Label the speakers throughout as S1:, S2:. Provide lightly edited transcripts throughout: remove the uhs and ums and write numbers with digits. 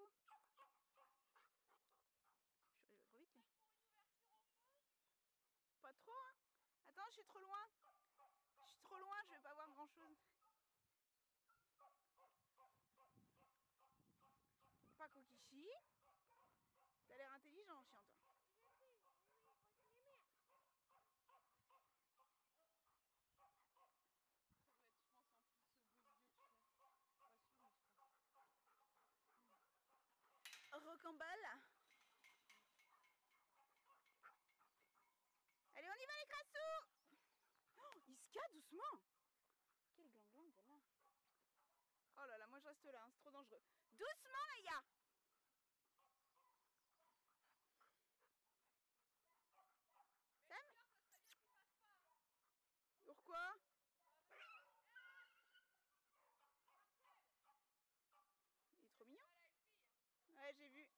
S1: Je vais trop vite, mais... Pas trop, hein. Attends, je suis trop loin. Je suis trop loin, je vais pas voir grand chose. Pas Kokichi. T'as l'air intelligent, chien, toi.
S2: Ça doit être, je pense, en plus ce beau vieux, tu sais. Pas sûr, mais je pense.
S1: Rocambole. Allez, on y va les crassous. Oh, Iska, doucement. Quelle glanglande celle-là. Oh là là, moi je reste là, hein, c'est trop dangereux. Doucement les gars.
S2: Mais Sam, ça serait bien qu'il passe pas. Hein.
S1: Pourquoi? Il est trop mignon. Ouais, j'ai vu.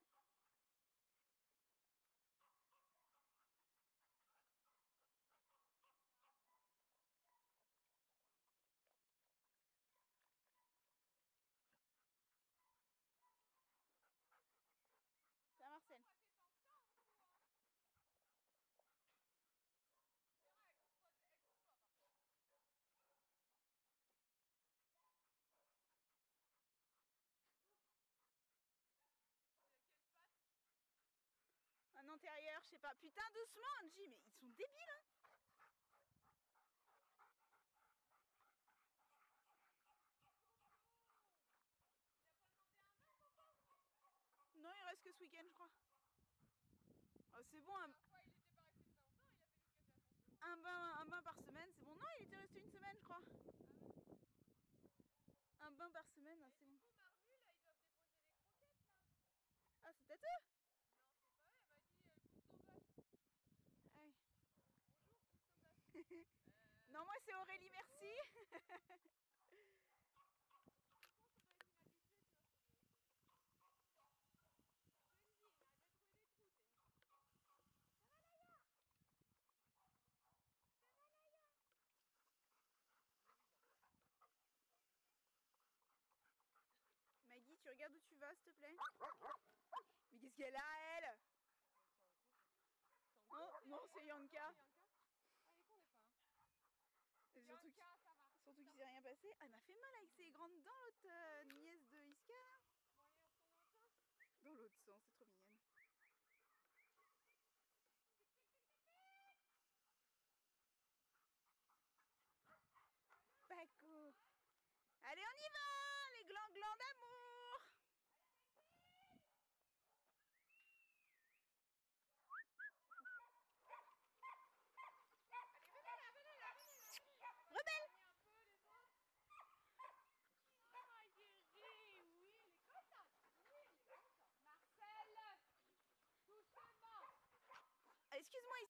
S1: C'est à Marcel. Un antérieur, je sais pas. Putain, doucement, Angie, mais ils sont débiles, hein. Non, il reste que ce week-end, je crois. Oh, c'est bon, un bain par semaine, c'est bon. Non, il était resté une semaine, je crois. Un bain par semaine, c'est bon.
S2: Marmu, là, ils doivent déposer les croquettes, là.
S1: Ah, c'est peut-être eux?
S2: Non, c'est pas eux, elle m'a dit Gusto Bœuf.
S1: Ah oui.
S2: Bonjour, Gusto Bœuf.
S1: Non, moi c'est Aurélie, merci. Maggie, tu regardes où tu vas, s'il te plaît? Mais qu'est-ce qu'elle a, elle? Oh, non, c'est Yanka. Et surtout qu'il s'est rien passé. Elle m'a fait mal avec ses grandes dents, l'autre nièce de Iska. Dans l'autre sens, c'est trop mignonne. Paco. Allez, on y va, les glands d'amour.